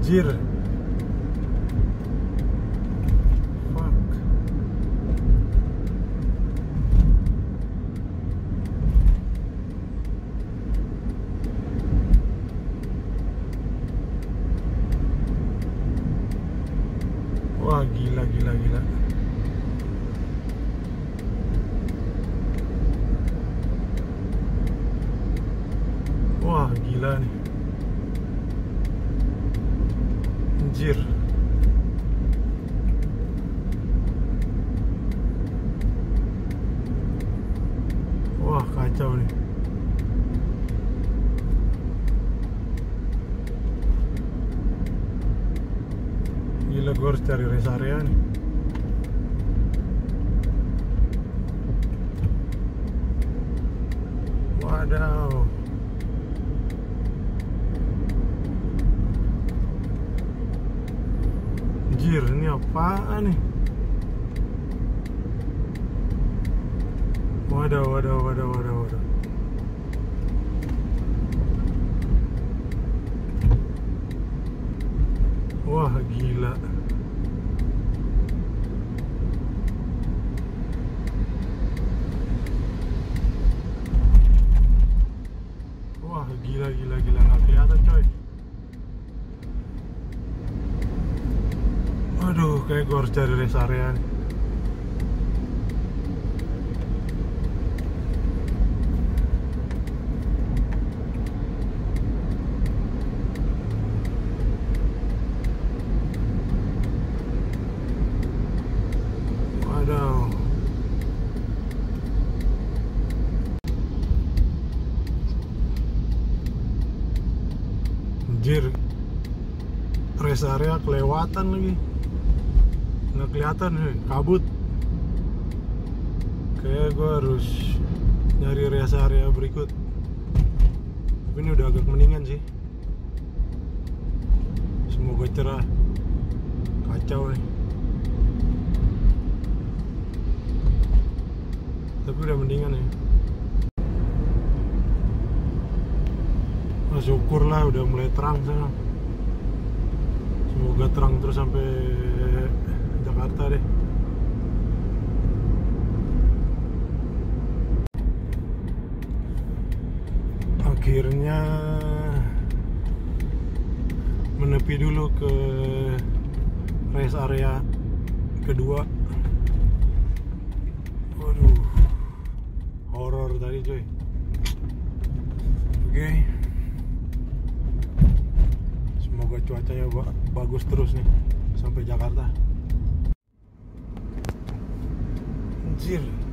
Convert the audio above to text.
Anjir. Fuck. Wah, gila. Wah, gila nih. Anjir. Wah, kacau nih. Gila, gue harus cari rest area nih. Wadaw. Anjir, ini apaan nih? Waduh. Wah, gila. Wah, gila. Nggak kelihatan, coy. Aduh, kayak gue harus cari rest area nih. Waduh. Anjir, rest area kelewatan lagi. Nggak kelihatan nih, kabut. Kayak gue harus nyari rest area berikut. Tapi ini udah agak mendingan sih. Semoga cerah. Kacau nih. Tapi udah mendingan ya. Nah, syukurlah udah mulai terang sana. Semoga terang terus sampai Jakarta deh. Akhirnya menepi dulu ke rest area kedua. Waduh, horor tadi coy. Oke. Semoga cuacanya bagus terus nih sampai Jakarta. Anjir.